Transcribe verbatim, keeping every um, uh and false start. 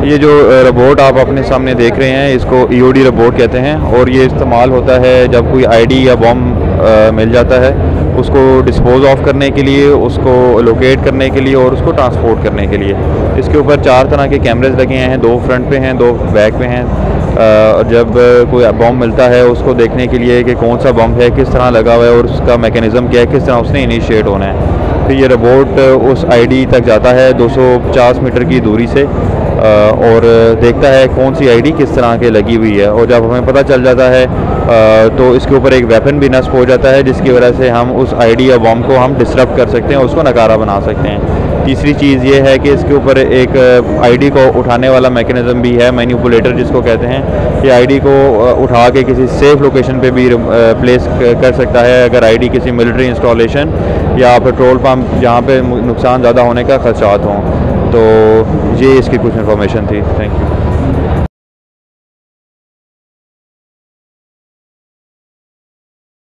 ये जो रोबोट आप अपने सामने देख रहे हैं इसको ई ओ डी रोबोट कहते हैं और ये इस्तेमाल होता है जब कोई आई डी या बॉम्ब मिल जाता है उसको डिस्पोज ऑफ करने के लिए, उसको लोकेट करने के लिए और उसको ट्रांसपोर्ट करने के लिए। इसके ऊपर चार तरह के कैमरेज लगे हैं, दो फ्रंट पे हैं, दो बैक पे हैं। जब कोई बॉम्ब मिलता है उसको देखने के लिए कि कौन सा बॉम्ब है, किस तरह लगा हुआ है और उसका मैकेनिज़्म क्या है, किस तरह उसने इनिशिएट होना है। तो ये रोबोट उस आई डी तक जाता है दो सौ पचास मीटर की दूरी से और देखता है कौन सी आईडी किस तरह के लगी हुई है, और जब हमें पता चल जाता है तो इसके ऊपर एक वेपन भी नस्ब हो जाता है जिसकी वजह से हम उस आईडी या बॉम्ब को हम डिसरप्ट कर सकते हैं, उसको नकारा बना सकते हैं। तीसरी चीज़ ये है कि इसके ऊपर एक आईडी को उठाने वाला मैकेनिज़्म भी है, मैनिपुलेटर जिसको कहते हैं। ये आईडी को उठा के किसी सेफ लोकेशन पे भी प्लेस कर सकता है अगर आईडी किसी मिलिट्री इंस्टॉलेशन या पेट्रोल पम्प जहाँ पे नुकसान ज़्यादा होने का खदशात हों। तो ये इसकी कुछ इन्फॉर्मेशन थी। Thank you.